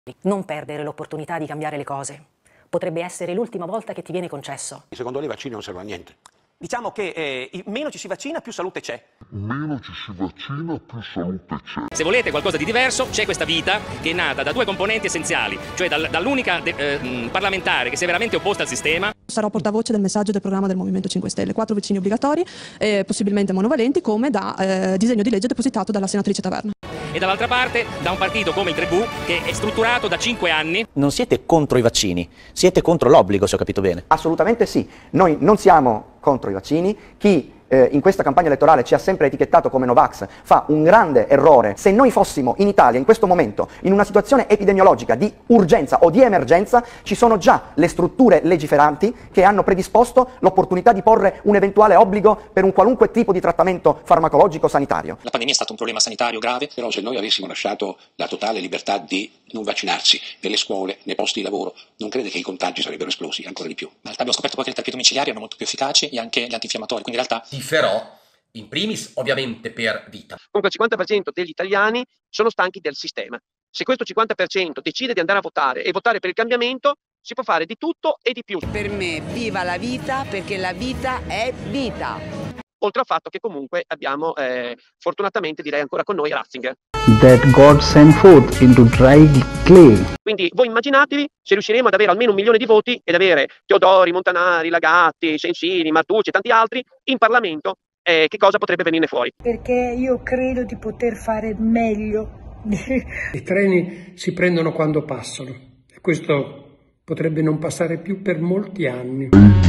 Non perdere l'opportunità di cambiare le cose. Potrebbe essere l'ultima volta che ti viene concesso. Secondo lei i vaccini non servono a niente? Diciamo che meno ci si vaccina, più salute c'è. Meno ci si vaccina, più salute c'è. Se volete qualcosa di diverso, c'è questa vita che è nata da due componenti essenziali, cioè dall'unica parlamentare che si è veramente opposta al sistema. Sarò portavoce del messaggio del programma del Movimento 5 Stelle, 4 vaccini obbligatori, possibilmente monovalenti, come da disegno di legge depositato dalla senatrice Taverna. E dall'altra parte da un partito come il 3V che è strutturato da 5 anni. Non siete contro i vaccini, siete contro l'obbligo, se ho capito bene. Assolutamente sì, noi non siamo contro i vaccini. Chi in questa campagna elettorale ci ha sempre etichettato come Novax fa un grande errore. Se noi fossimo in Italia in questo momento in una situazione epidemiologica di urgenza o di emergenza, ci sono già le strutture legiferanti che hanno predisposto l'opportunità di porre un eventuale obbligo per un qualunque tipo di trattamento farmacologico sanitario. La pandemia è stato un problema sanitario grave. Però se noi avessimo lasciato la totale libertà di non vaccinarsi nelle scuole, nei posti di lavoro, non crede che i contagi sarebbero esplosi ancora di più? In realtà abbiamo scoperto poi che le terapie domiciliari erano molto più efficaci e anche gli antinfiammatori, quindi in realtà Tiferò, in primis ovviamente per vita. Comunque il 50% degli italiani sono stanchi del sistema. Se questo 50% decide di andare a votare e votare per il cambiamento, si può fare di tutto e di più. Per me viva la vita, perché la vita è vita. Oltre al fatto che comunque abbiamo, fortunatamente direi ancora con noi, Ratzinger. That God sent forth into dry clay. Quindi voi immaginatevi se riusciremo ad avere almeno 1 milione di voti ed avere Teodori, Montanari, Lagatti, Sensini, Martucci e tanti altri in Parlamento, che cosa potrebbe venirne fuori? Perché io credo di poter fare meglio. I treni si prendono quando passano e questo potrebbe non passare più per molti anni.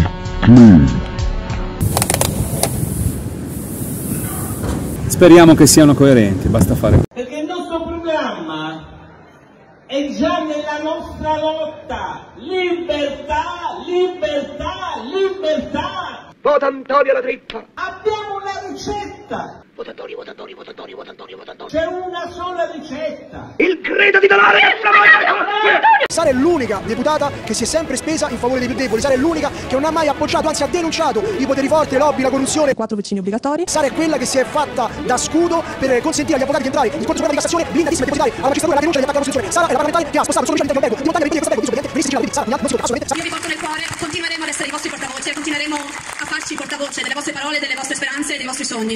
Speriamo che siano coerenti, basta fare. Perché il nostro programma è già nella nostra lotta. Libertà, libertà, libertà. Vota Antonio La Trippa. Abbiamo una ricetta. Votatori, votatori, votatori, votatori, votatori. C'è una sola ricetta. Il credo di Dolore. Sara è l'unica deputata che si è sempre spesa in favore dei più deboli. Sara è l'unica che non ha mai appoggiato, anzi ha denunciato i poteri forti, le lobby, la corruzione. 4 vaccini obbligatori. Sara è quella che si è fatta da scudo per consentire agli avvocati di entrare in Corte Suprema di Cassazione blindatissima e depositare alla magistratura la denuncia degli attacchi alla Costituzione. Sara è la parlamentare che ha spostato il suo all'interno del di montagna di questo Sara, io vi porto nel cuore, continueremo ad essere i vostri portavoce, continueremo a farci portavoce delle vostre parole, delle vostre speranze e dei vostri sogni.